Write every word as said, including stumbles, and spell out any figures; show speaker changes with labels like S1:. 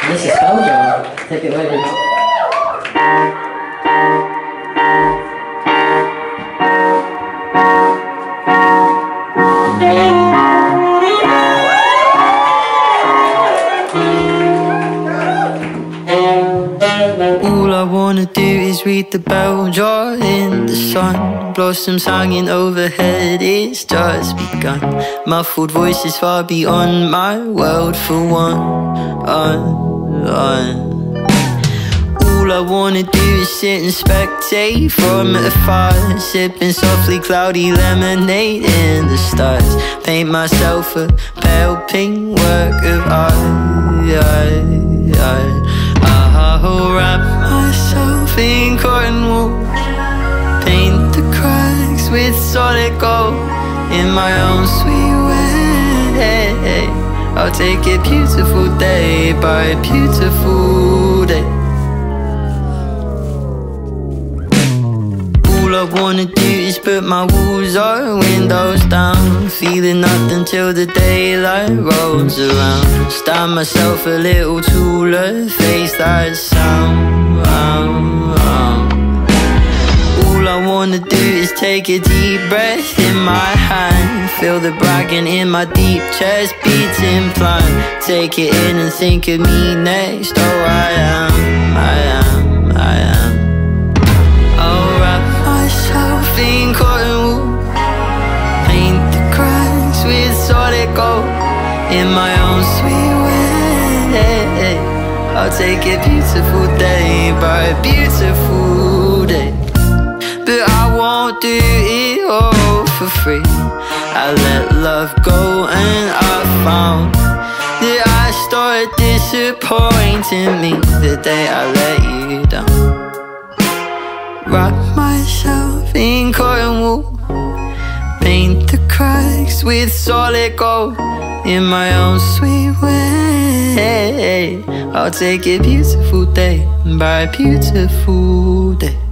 S1: This is spell jar. Take it away, Rudhall.
S2: All I wanna do is read the bell jar in the sun. Blossoms hanging overhead, it's just begun. Muffled voices far beyond my world for one. Uh, uh. All I wanna do is sit and spectate from afar, sipping softly cloudy lemonade in the stars. Paint myself a pale pink work of art. I'll wrap myself in cotton wool, paint the cracks with solid gold in my own sweet way. I'll take a beautiful day by a beautiful day. All I wanna do is put my walls or windows down, feeling nothing till the daylight rolls around. Stand myself a little taller, face that sound. All I wanna do is take a deep breath in my hand, feel the braggin in my deep chest beating plan. Take it in and think of me next. Oh, I am, I am, I am. I'll wrap myself in cotton wool, paint the cracks with solid gold in my own sweet way. I'll take a beautiful day by a beautiful day. But I won't do it all for free. I let love go and I found that I started disappointing me the day I let you down. Wrap myself in cotton wool, paint the cracks with solid gold in my own sweet way. I'll take a beautiful day by a beautiful day.